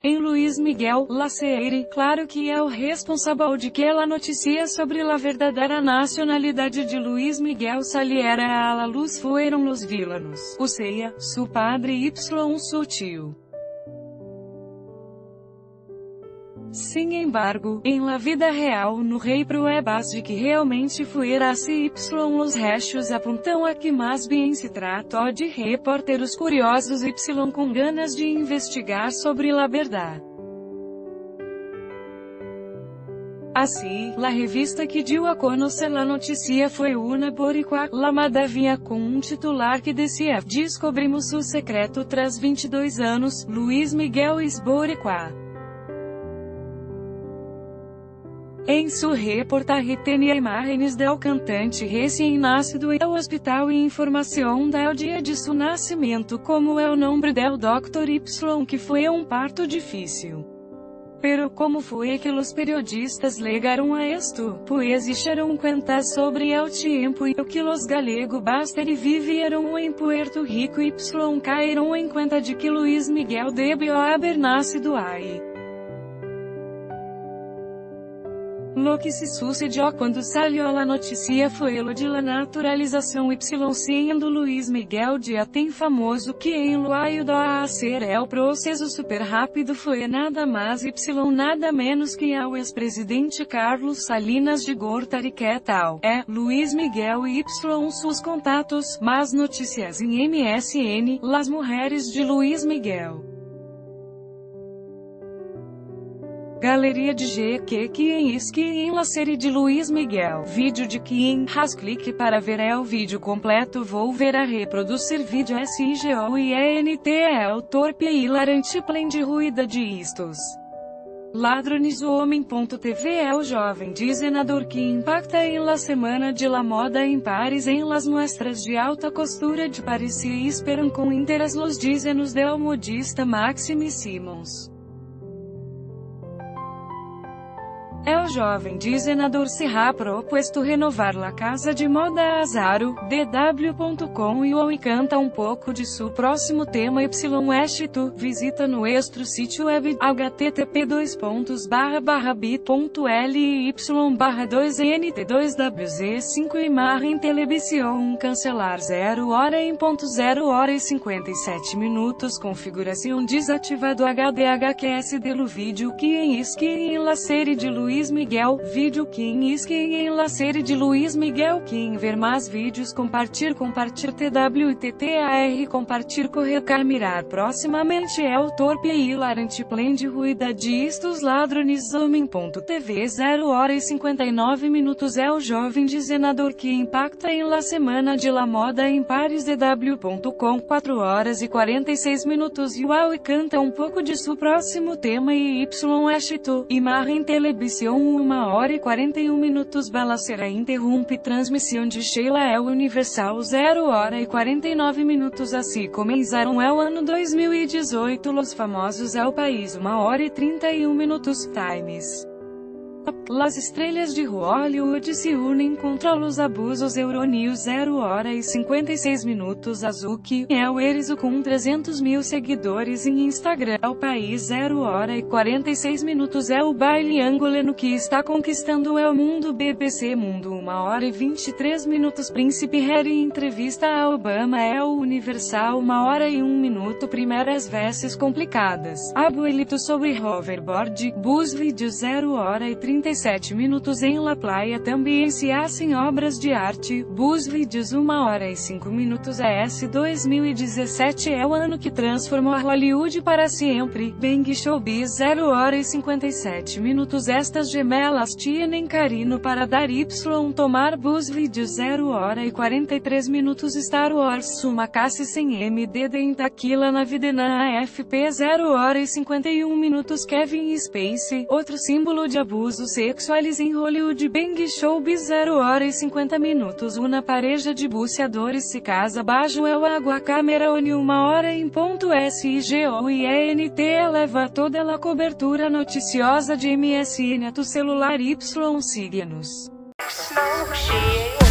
Em Luís Miguel Laceire, claro que é o responsável de que ela noticia sobre a verdadeira nacionalidade de Luís Miguel saliera a la luz fueron los villanos, o seja, su padre y su tio. Sin embargo, em la vida real no rei pruebas de que realmente fuera así los restos apontam a que mais bem se tratou de repórteros curiosos com ganas de investigar sobre la verdade. Assim, la revista que dio a conocer la noticia foi una boricua, lamada vinha com titular que decía, descobrimos o secreto tras 22 anos, Luís Miguel es boricua. Em sua reportagem tinha imagens do cantante recém-nascido e ao hospital e informação do dia de seu nascimento como é o nome do Dr. Y que foi parto difícil. Pero como foi que os periodistas legaram a esto? Pois hicieron cuentas sobre o tempo e o que os galegos basteri vivieron em Puerto Rico y caíram em conta de que Luís Miguel debió haber nacido aí. Lo que se sucedió quando salió la noticia foi lo de la naturalização sendo Luís Miguel dia tem famoso que em lo ayudó a hacer el processo super rápido foi nada mais nada menos que ao ex-presidente Carlos Salinas de Gortari que tal, Luís Miguel y sus contatos, más noticias em MSN, las mujeres de Luís Miguel. Galeria de GQ que em la série de Luís Miguel. Vídeo de Quem. Clique para ver o vídeo completo. Vou ver a reproduzir vídeo SIGOIENT torpe e hilarante plen de ruída de istos. Ladrones o homem.tv o jovem diseñador que impacta em la semana de la moda em Paris em las muestras de alta costura de Paris e esperam com interesse los dizenos del modista Maxime Simons. El jovem diseñador se ha propuesto renovar la casa de moda Azaro, DW.com e o canta pouco de seu próximo tema tu visita no extra sítio web, http://bit.ly/2nt2wz5 imagem televisão cancelar 0 hora em ponto 0 hora e 57 minutos configuração desativado HDHQS do vídeo que em la série de Luís Miguel, vídeo Quem em la série de Luís Miguel Quem ver mais vídeos compartilhar TWITTAR compartilhar mirar proximamente o torpe e hilarante plen de ruída de istos ladrones homem.tv 0 hora e 59 minutos o jovem diseñador que impacta em la semana de la moda em Paris DW.com 4 horas e 46 minutos e canta pouco de seu próximo tema e tu imagem televisão 1 hora e 41 minutos Balacera interrompe transmissão de Sheila Universal 0 hora e 49 minutos assim começaram o ano 2018 Los famosos país 1 hora e 31 minutos Times. Las estrelas de Hollywood se unem contra os abusos Euronews 0 hora e 56 minutos Azuki, o Erizo com 300 mil seguidores em Instagram o país 0 hora e 46 minutos o baile angolano que está conquistando o mundo BBC Mundo 1 hora e 23 minutos Príncipe Harry entrevista a Obama o Universal 1 hora e 1 minuto Primeiras vezes complicadas, abuelito sobre hoverboard, Bus Vídeo 0 hora e 37 minutos em La Playa também se hacen obras de arte, Bus Vídeos 1 hora e 5 minutos ES 2017 é o ano que transformou a Hollywood para sempre, Bang Showbiz 0 hora e 57 minutos estas gemelas tienen carinho para dar tomar Bus Vídeos 0 hora e 43 minutos Star Wars Sumakase sem MDD em Taquila na vida na AFP 0 hora e 51 minutos Kevin Spacey, outro símbolo de abuso sexuais em Hollywood Bang Showbiz 0 hora e 50 minutos Uma pareja de buceadores se casa baixo água câmera ONI 1 hora em ponto SIGOIENT eleva toda a cobertura noticiosa de MSN a tu celular signos.